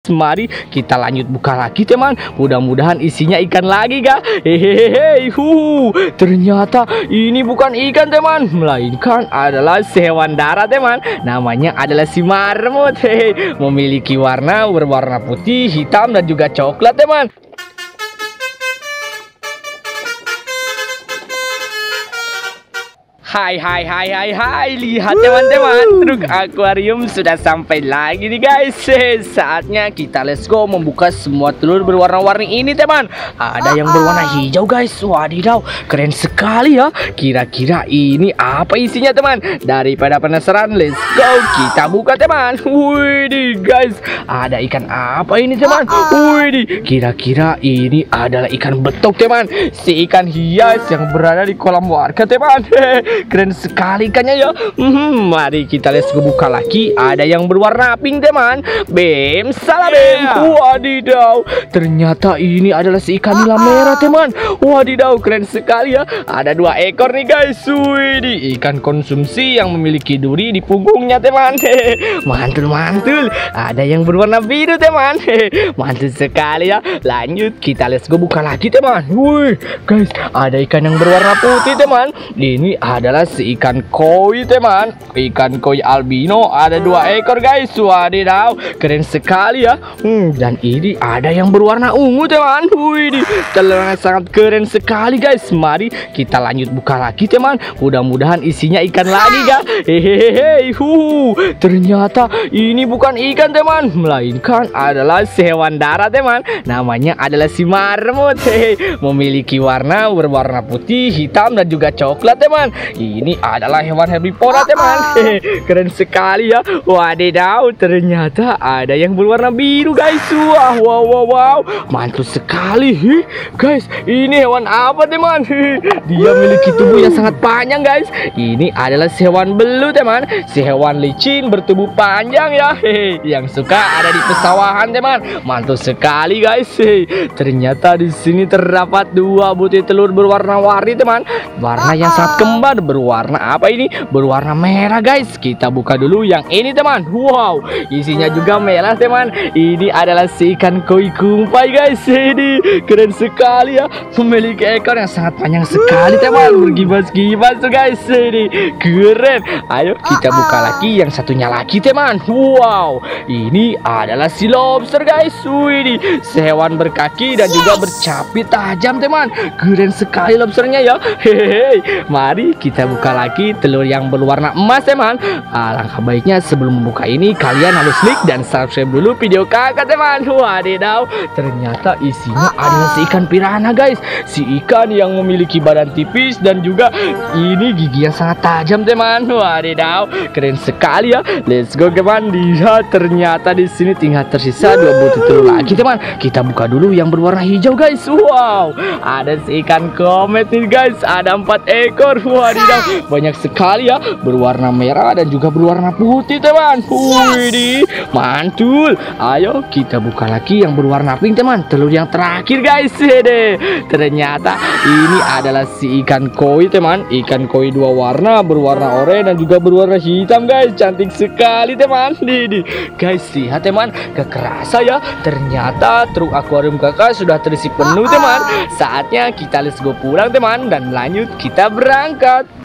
Mari kita lanjut buka lagi teman. Mudah-mudahan isinya ikan lagi kah. Hehehe. Ternyata ini bukan ikan teman, melainkan adalah hewan darat teman. Namanya adalah si marmut. Hehe. Memiliki warna berwarna putih, hitam dan juga coklat teman. Hai, lihat teman-teman, truk akuarium sudah sampai lagi nih guys. Saatnya kita let's go membuka semua telur berwarna-warni ini teman. Ada yang berwarna hijau guys, wadidaw, keren sekali ya. Kira-kira ini apa isinya teman? Daripada penasaran, let's go kita buka teman. Wih guys, ada ikan apa ini teman? Wih, kira-kira ini adalah ikan betok teman. Si ikan hias yang berada di kolam warga teman. Keren sekali ikannya ya. Mari kita let's go buka lagi. Ada yang berwarna pink teman. Bem, salah bem. Wadidaw, ternyata ini adalah si ikan nila merah teman. Wadidaw, keren sekali ya. Ada 2 ekor nih guys. Wih, ikan konsumsi yang memiliki duri di punggungnya teman. Mantul. Ada yang berwarna biru teman. Mantul sekali ya. Lanjut kita let's go buka lagi teman. Wih guys, ada ikan yang berwarna putih teman. Ini adalah si ikan koi teman. Ikan koi albino, ada 2 ekor guys. Wadidaw, keren sekali ya. Dan ini ada yang berwarna ungu teman. Wih, telurnya sangat keren sekali guys. Mari kita lanjut buka lagi teman. Mudah-mudahan isinya ikan lagi kah. Hehehe. Ternyata ini bukan ikan teman, melainkan adalah hewan darat teman. Namanya adalah si marmut. Memiliki warna berwarna putih, hitam dan juga coklat teman. Ini adalah hewan herbivora teman. Keren sekali ya. Wadidaw, ternyata ada yang berwarna biru guys. Wow, mantul sekali. Guys, ini hewan apa teman? Dia memiliki tubuh yang sangat panjang guys. Ini adalah si hewan belut teman. Si hewan licin bertubuh panjang ya. Yang suka ada di pesawahan teman. Mantul sekali guys. Ternyata di sini terdapat 2 butir telur berwarna-warni teman. Warna yang sangat kembar. Berwarna apa ini? Berwarna merah guys. Kita buka dulu yang ini teman. Wow, isinya juga merah teman. Ini adalah si ikan koi kumpai guys. Ini keren sekali ya. Memiliki ekor yang sangat panjang sekali teman. Bergibas-gibas tuh guys. Ini keren. Ayo kita buka lagi yang satunya lagi teman. Wow, ini adalah si lobster guys. Wih, sehewan berkaki dan juga bercapit tajam teman. Keren sekali lobsternya ya. Hehehe. Mari kita buka lagi telur yang berwarna emas teman. Alangkah baiknya sebelum membuka ini kalian harus like dan subscribe dulu video kakak teman. Wadidaw, ternyata isinya adalah si ikan piranha guys. Si ikan yang memiliki badan tipis dan juga ini gigi yang sangat tajam teman. Wadidaw, keren sekali ya. Let's go teman. Lihat, ternyata di sini tinggal tersisa 2 butir telur lagi teman. Kita buka dulu yang berwarna hijau guys. Wow, ada si ikan komet nih guys. Ada 4 ekor. Wadidaw, banyak sekali ya. Berwarna merah dan juga berwarna putih teman. Wih, mantul. Ayo kita buka lagi yang berwarna pink teman. Telur yang terakhir guys. Ternyata ini adalah si ikan koi teman. Ikan koi 2 warna, berwarna oranye dan juga berwarna hitam guys. Cantik sekali teman. Guys, lihat teman, kekerasa ya. Ternyata truk akuarium kakak sudah terisi penuh teman. Saatnya kita let's go pulang teman dan lanjut kita berangkat.